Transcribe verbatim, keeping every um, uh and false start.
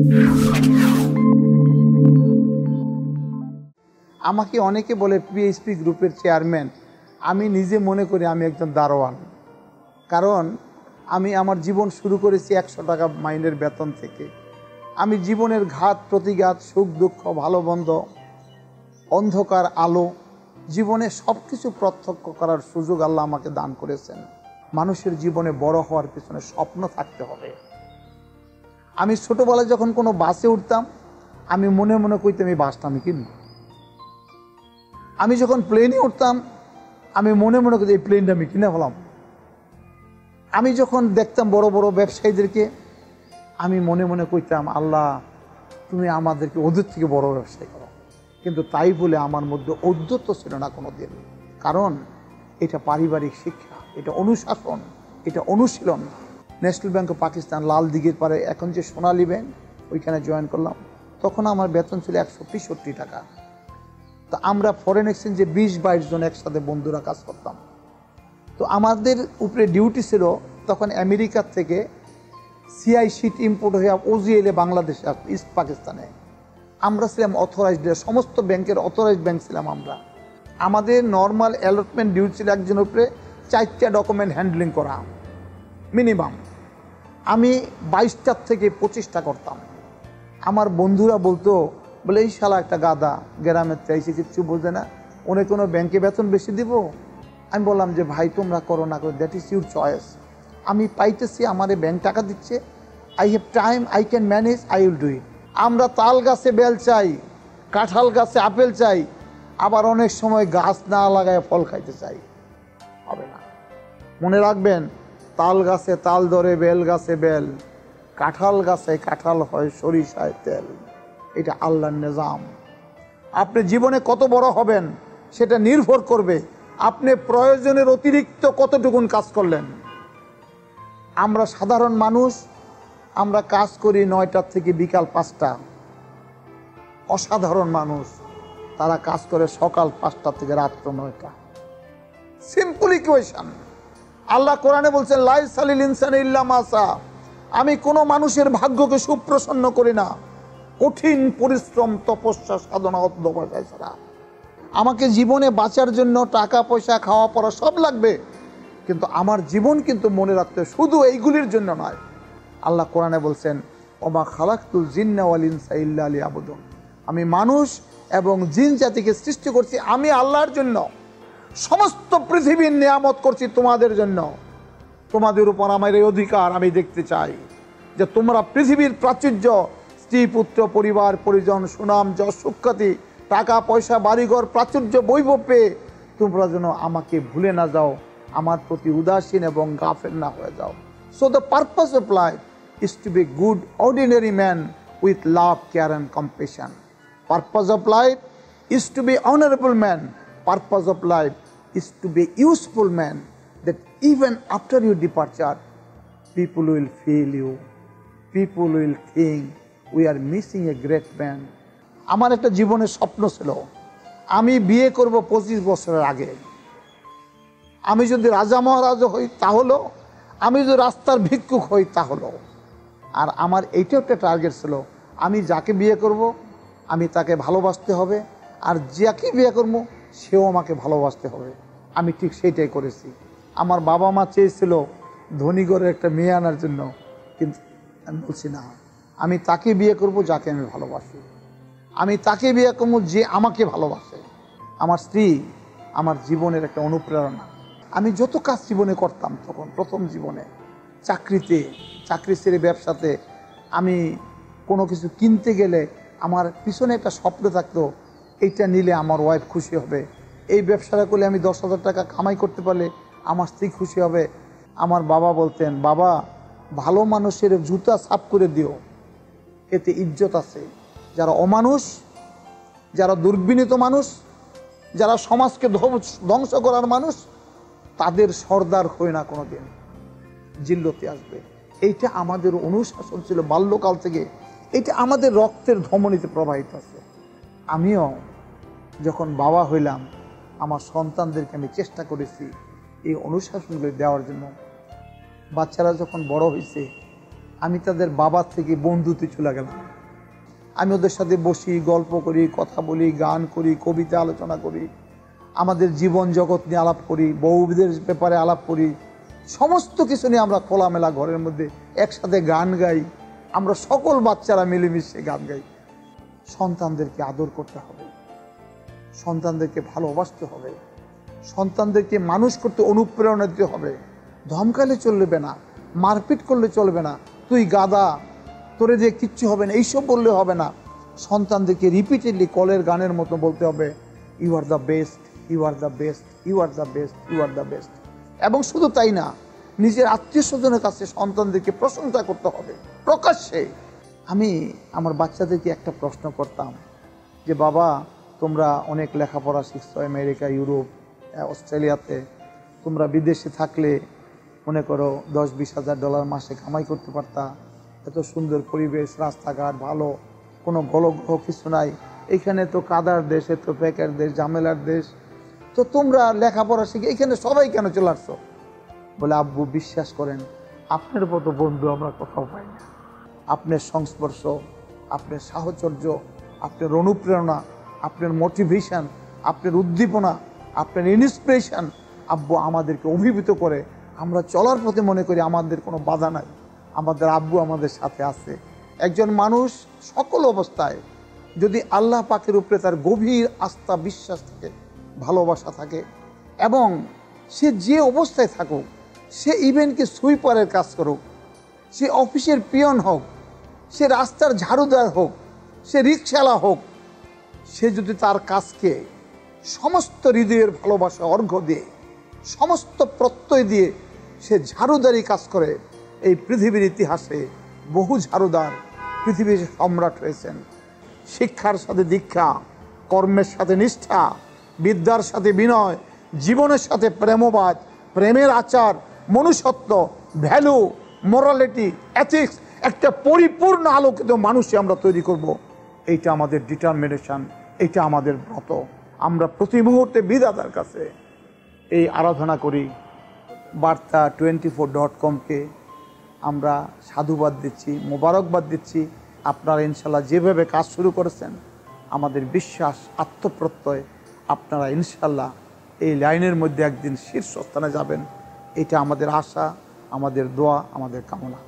আমাকে অনেকে বলে পিএইচপি গ্রুপের চেয়ারম্যান, আমি নিজে মনে করি আমি একজন দারোয়ান। কারণ আমি আমার জীবন শুরু করেছি একশো টাকা মাইনের বেতন থেকে। আমি জীবনের ঘাত প্রতিঘাত, সুখ দুঃখ, ভালো মন্দ, অন্ধকার আলো, জীবনে সব কিছু প্রত্যক্ষ করার সুযোগ আল্লাহ আমাকে দান করেছেন। মানুষের জীবনে বড় হওয়ার পিছনে স্বপ্ন থাকতে হবে। আমি ছোটবেলায় যখন কোনো বাসে উঠতাম, আমি মনে মনে কইতাম এই বাসটা আমি কিনব। আমি যখন প্লেনে উঠতাম, আমি মনে মনে করি এই প্লেনটা আমি কিনে ফেলাম। আমি যখন দেখতাম বড় বড় ব্যবসায়ীদেরকে, আমি মনে মনে কইতাম আল্লাহ তুমি আমাদেরকে ওদের থেকে বড় ব্যবসায়ী করো। কিন্তু তাই বলে আমার মধ্যে ঔদ্ধত্য ছিল না কোনো দিন। কারণ এটা পারিবারিক শিক্ষা, এটা অনুশাসন, এটা অনুশীলন। ন্যাশনাল ব্যাংক অফ পাকিস্তান, লাল দিঘির পারে এখন যে সোনালী ব্যাংক, ওইখানে জয়েন করলাম। তখন আমার বেতন ছিল একশো তেষট্টি টাকা। তো আমরা ফরেন এক্সচেঞ্জে বিশ বাইশ জন একসাথে বন্ধুরা কাজ করতাম। তো আমাদের উপরে ডিউটি ছিল তখন আমেরিকার থেকে সিআই শিট ইম্পোর্ট হয়ে ওজিএলে বাংলাদেশে আসতো, ইস্ট পাকিস্তানে। আমরা ছিলাম অথরাইজড, সমস্ত ব্যাংকের অথরাইজড ব্যাংক ছিলাম আমরা। আমাদের নর্মাল অ্যালটমেন্ট ডিউটি ছিল একজনের উপরে চারটা ডকুমেন্ট হ্যান্ডলিং করা মিনিমাম। আমি বাইশটার থেকে পঁচিশটা করতাম। আমার বন্ধুরা বলতো, বলে এই শালা একটা গাদা, গ্রামের চাইছে কিচ্ছু বোঝে না, উনি কোনো ব্যাংকে বেতন বেশি দিব। আমি বললাম যে ভাই তোমরা করো না করো, দ্যাট ইজ ইউর চয়েস। আমি পাইতেছি, আমার ব্যাংক টাকা দিচ্ছে, I have time, I can manage, I will do it. আমরা তাল গাছে বেল চাই, কাঁঠাল গাছে আপেল চাই, আবার অনেক সময় গাছ না লাগায় ফল খাইতে চাই, হবে না। মনে রাখবেন, তাল গাছে তাল ধরে, বেল গাছে বেল, কাঁঠাল গাছে কাঁঠাল হয়, সরিষায় তেল। এটা আল্লাহর নিজাম। আপনি জীবনে কত বড় হবেন সেটা নির্ভর করবে আপনি প্রয়োজনের অতিরিক্ত কতটুকুন কাজ করলেন। আমরা সাধারণ মানুষ, আমরা কাজ করি নয়টার থেকে বিকাল পাঁচটা। অসাধারণ মানুষ, তারা কাজ করে সকাল পাঁচটা থেকে রাত্র নয়টা। Simple equation. আল্লাহ কোরআনে বলছেন লাইসা লিল ইনসানি ইল্লা মা সা। আমি কোনো মানুষের ভাগ্যকে সুপ্রসন্ন করি না কঠিন পরিশ্রম, তপস্যা, সাধনা, অধ্যবসায় ছাড়া। আমাকে জীবনে বাঁচার জন্য টাকা পয়সা, খাওয়া পড়া সব লাগবে, কিন্তু আমার জীবন কিন্তু মনে রাখতে শুধু এইগুলির জন্য নয়। আল্লাহ কোরআনে বলছেন ওমা খালাকতুল জিন্না ওয়াল ইনসা ইল্লা লিয়াবুদুন। আমি মানুষ এবং জিন জাতিকে সৃষ্টি করছি আমি আল্লাহর জন্য। সমস্ত পৃথিবীর নিয়ামত করছি তোমাদের জন্য। তোমাদের উপর আমার এই অধিকার, আমি দেখতে চাই যে তোমরা পৃথিবীর প্রাচুর্য, স্ত্রী পুত্র পরিবার পরিজন, সুনাম যশ সুখ্যাতি, টাকা পয়সা বাড়িঘর প্রাচুর্য বৈভব পেয়ে তোমরা যেন আমাকে ভুলে না যাও, আমার প্রতি উদাসীন এবং গাফেল না হয়ে যাও। So the purpose of life is to be good ordinary man with love, care and compassion. Purpose of life is to be honourable man. Purpose of life is to be useful man, that even after your departure people will feel you, people will think we are missing a great man. আমার একটা জীবনের স্বপ্ন ছিল, আমি বিয়ে করব পঁচিশ বছরের আগে। আমি যদি রাজা মহারাজা হই তা হলো, আমি যদি রাস্তার ভিক্ষুক হই তা হলো। আর আমার এইটাও একটা টার্গেট ছিল, আমি যাকে বিয়ে করব আমি তাকে ভালোবাসতে হবে, আর যাকে বিয়ে করব সেও আমাকে ভালোবাসতে হবে। আমি ঠিক সেইটাই করেছি। আমার বাবা মা চেয়েছিল ধনী ঘরের একটা মেয়ে আনার জন্য, কিন্তু আমি বলছি না, আমি তাকে বিয়ে করব যাকে আমি ভালোবাসি। আমি তাকে বিয়ে করব যে আমাকে ভালোবাসে। আমার স্ত্রী আমার জীবনের একটা অনুপ্রেরণা। আমি যত কাজ জীবনে করতাম তখন প্রথম জীবনে, চাকরিতে, চাকরি ছেড়ে ব্যবসাতে, আমি কোনো কিছু কিনতে গেলে আমার পিছনে একটা স্বপ্ন থাকতো, এইটা নিলে আমার ওয়াইফ খুশি হবে, এই ব্যবসাটা করলে আমি দশ হাজার টাকা কামাই করতে পারলে আমার স্ত্রী খুশি হবে। আমার বাবা বলতেন, বাবা ভালো মানুষের জুতা সাফ করে দিও, এতে ইজ্জত আছে। যারা অমানুষ, যারা দুর্বিনীত মানুষ, যারা সমাজকে ধ্বংস করার মানুষ, তাদের সর্দার হয়ে না কোনো দিন, জিল্লতে আসবে। এইটা আমাদের অনুশাসন ছিল বাল্যকাল থেকে, এটা আমাদের রক্তের ধমনীতে প্রবাহিত আছে। আমিও যখন বাবা হইলাম আমার সন্তানদেরকে আমি চেষ্টা করেছি এই অনুশাসনগুলো দেওয়ার জন্য। বাচ্চারা যখন বড় হয়েছে আমি তাদের বাবার থেকে বন্ধুতে চলে গেলাম। আমি ওদের সাথে বসি, গল্প করি, কথা বলি, গান করি, কবিতা আলোচনা করি, আমাদের জীবন জগৎ নিয়ে আলাপ করি, বউদের ব্যাপারে আলাপ করি, সমস্ত কিছু নিয়ে আমরা খোলামেলা ঘরের মধ্যে একসাথে গান গাই। আমরা সকল বাচ্চারা মিলেমিশে গান গাই। সন্তানদেরকে আদর করতে হবে, সন্তানদেরকে ভালোবাসতে হবে, সন্তানদেরকে মানুষ করতে অনুপ্রেরণা দিতে হবে। ধমকালে চলবে না, মারপিট করলে চলবে না, তুই গাদা, তোরে দিয়ে কিচ্ছু হবে না, এইসব বললে হবে না। সন্তানদেরকে রিপিটেডলি কলের গানের মতো বলতে হবে, you are the best, you are the best, you are the best, you are the best. এবং শুধু তাই না, নিজের আত্মীয় স্বজনের কাছে সন্তানদেরকে প্রশংসা করতে হবে প্রকাশ্যে। আমি আমার বাচ্চাদেরকে একটা প্রশ্ন করতাম যে, বাবা তোমরা অনেক লেখাপড়া শিখছো আমেরিকা, ইউরোপ, অস্ট্রেলিয়াতে, তোমরা বিদেশে থাকলে মনে করো দশ বিশ হাজার ডলার মাসে কামাই করতে পারতা, এত সুন্দর পরিবেশ, রাস্তাঘাট ভালো, কোনো গলগ্রহ কিছু নাই, এইখানে তো কাদার দেশ, এত প্যাকের দেশ, ঝামেলার দেশ, তো তোমরা লেখাপড়া শিখে এখানে সবাই কেন চলে আসছো? বলে, আব্বু বিশ্বাস করেন, আপনার মতো বন্ধু আমরা কোথাও পাই না। আপনার সংস্পর্শ, আপনার সাহচর্য, আপনার অনুপ্রেরণা, আপনার মোটিভেশন, আপনার উদ্দীপনা, আপনার ইন্সপিরেশন আব্বু আমাদেরকে অভিভূত করে। আমরা চলার পথে মনে করি আমাদের কোনো বাধা নাই, আমাদের আব্বু আমাদের সাথে আছে। একজন মানুষ সকল অবস্থায় যদি আল্লাহ পাকের উপরে তার গভীর আস্থা, বিশ্বাস থাকে, ভালোবাসা থাকে, এবং সে যে অবস্থায় থাকুক, সে ইভেনকে সুইপারের কাজ করুক, সে অফিসের পিয়ন হোক, সে রাস্তার ঝাড়ুদার হোক, সে রিক্সাওয়ালা হোক, সে যদি তার কাজকে সমস্ত হৃদয়ের ভালোবাসা অর্ঘ্য দিয়ে, সমস্ত প্রত্যয় দিয়ে সে ঝাড়ুদারি কাজ করে, এই পৃথিবীর ইতিহাসে বহু ঝাড়ুদার পৃথিবীর সম্রাট হয়েছেন। শিক্ষার সাথে দীক্ষা, কর্মের সাথে নিষ্ঠা, বিদ্যার সাথে বিনয়, জীবনের সাথে প্রেমবাদ, প্রেমের আচার, মনুষ্যত্ব, ভ্যালু, মোরালিটি, এথিক্স, একটা পরিপূর্ণ আলোকিত মানুষই আমরা তৈরি করব। এইটা আমাদের ডিটারমিনেশন, এইটা আমাদের ব্রত। আমরা প্রতি মুহূর্তে বিধাতার কাছে এই আরাধনা করি। বার্তা টোয়েন্টি ফোর ডট কমকে আমরা সাধুবাদ দিচ্ছি, মোবারকবাদ দিচ্ছি। আপনারা ইনশাল্লাহ যেভাবে কাজ শুরু করেছেন, আমাদের বিশ্বাস, আত্মপ্রত্যয়, আপনারা ইনশাল্লাহ এই লাইনের মধ্যে একদিন শীর্ষস্থানে যাবেন। এটা আমাদের আশা, আমাদের দোয়া, আমাদের কামনা।